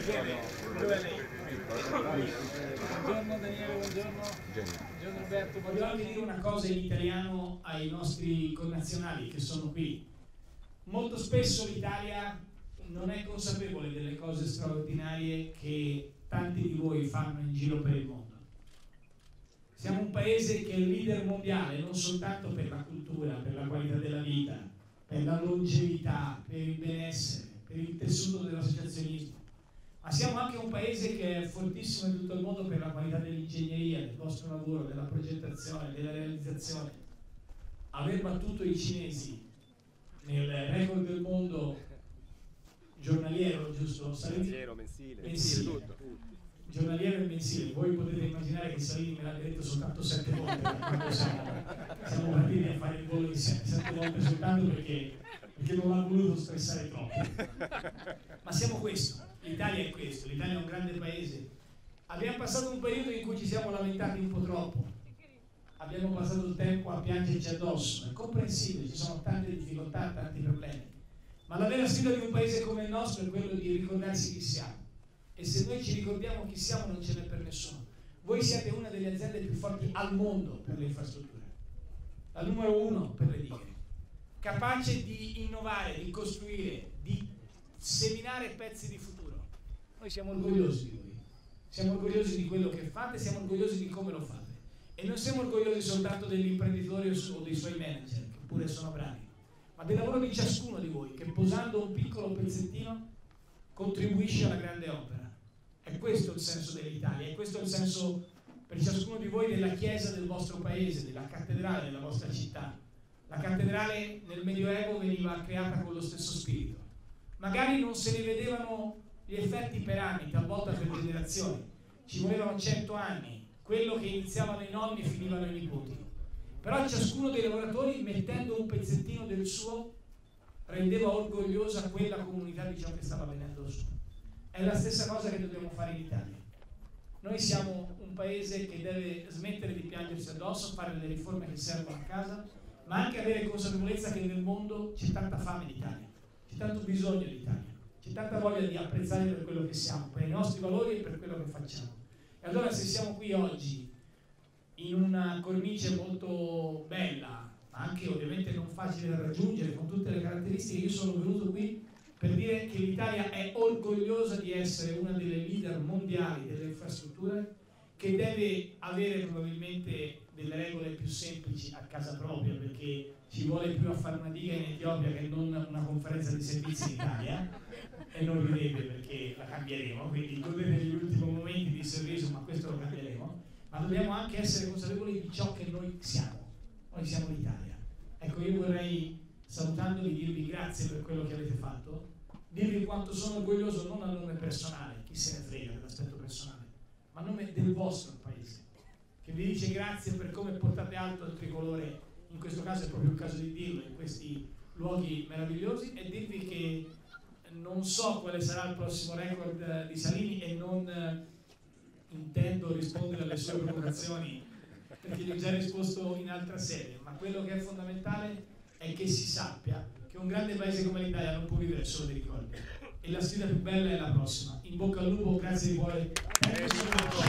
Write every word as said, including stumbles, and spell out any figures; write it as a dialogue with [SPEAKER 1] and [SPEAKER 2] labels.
[SPEAKER 1] Buongiorno Daniele, buongiorno. Buongiorno Roberto. Voglio anche dire una cosa in italiano ai nostri connazionali che sono qui. Molto spesso l'Italia non è consapevole delle cose straordinarie che tanti di voi fanno in giro per il mondo. Siamo un paese che è leader mondiale non soltanto per la cultura, per la qualità della vita, per la longevità, per il benessere, per il tessuto dell'associazionismo, ma siamo anche un paese che è fortissimo in tutto il mondo per la qualità dell'ingegneria, del vostro lavoro, della progettazione, della realizzazione. Aver battuto i cinesi nel record del mondo giornaliero, giusto?
[SPEAKER 2] Giornaliero, mensile,
[SPEAKER 1] mensile,
[SPEAKER 2] tutto.
[SPEAKER 1] Giornaliero e mensile. Voi potete immaginare che Salini me l'ha detto soltanto sette volte quando siamo, siamo partiti a fare il volo insieme, sette volte soltanto perché, perché non l'ha voluto stressare troppo. Ma siamo questo, l'Italia è questo, l'Italia è un grande paese. Abbiamo passato un periodo in cui ci siamo lamentati un po' troppo, abbiamo passato il tempo a piangerci addosso, è comprensibile, ci sono tante difficoltà, tanti problemi, ma la vera sfida di un paese come il nostro è quello di ricordarsi chi siamo, e se noi ci ricordiamo chi siamo non ce n'è per nessuno. Voi siete una delle aziende più forti al mondo per le infrastrutture, la numero uno per le dighe, capace di innovare, di costruire, di seminare pezzi di futuro. Noi siamo orgogliosi di voi, siamo orgogliosi di quello che fate, siamo orgogliosi di come lo fate, e non siamo orgogliosi soltanto degli imprenditori o dei suoi manager, che pure sono bravi, ma del lavoro di ciascuno di voi che, posando un piccolo pezzettino, contribuisce alla grande opera. È questo il senso dell'Italia, è questo il senso per ciascuno di voi della chiesa del vostro paese, della cattedrale della vostra città. La cattedrale nel Medioevo veniva creata con lo stesso spirito. Magari non se ne vedevano gli effetti per anni, talvolta per generazioni. Ci volevano cento anni, quello che iniziavano i nonni finivano i nipoti. Però ciascuno dei lavoratori, mettendo un pezzettino del suo, rendeva orgogliosa quella comunità di ciò che stava avvenendo su. È la stessa cosa che dobbiamo fare in Italia. Noi siamo un paese che deve smettere di piangersi addosso, fare le riforme che servono a casa, ma anche avere consapevolezza che nel mondo c'è tanta fame in Italia, c'è tanto bisogno di Italia, c'è tanta voglia di apprezzare per quello che siamo, per i nostri valori e per quello che facciamo. E allora se siamo qui oggi in una cornice molto bella, ma anche ovviamente non facile da raggiungere, con tutte le caratteristiche, io sono venuto qui per dire che l'Italia è orgogliosa di essere una delle leader mondiali delle infrastrutture, che deve avere probabilmente delle regole più semplici a casa propria, perché ci vuole più a fare una diga in Etiopia che non una conferenza di servizi in Italia, e non ridete perché la cambieremo, quindi godete degli ultimi momenti di sorriso, ma questo lo cambieremo. Ma dobbiamo anche essere consapevoli di ciò che noi siamo. Noi siamo l'Italia. Ecco, io vorrei, salutandovi, dirvi grazie per quello che avete fatto, dirvi quanto sono orgoglioso, non a nome personale, chi se ne frega dell'aspetto personale, ma a nome del vostro paese, che vi dice grazie per come portate alto il tricolore, in questo caso è proprio il caso di dirlo, in questi luoghi meravigliosi, e dirvi che non so quale sarà il prossimo record di Salini e non eh, intendo rispondere alle sue provocazioni, perché gli ho già risposto in altra sede, ma quello che è fondamentale è che si sappia che un grande paese come l'Italia non può vivere solo di ricordi, e la sfida più bella è la prossima. In bocca al lupo, grazie di cuore.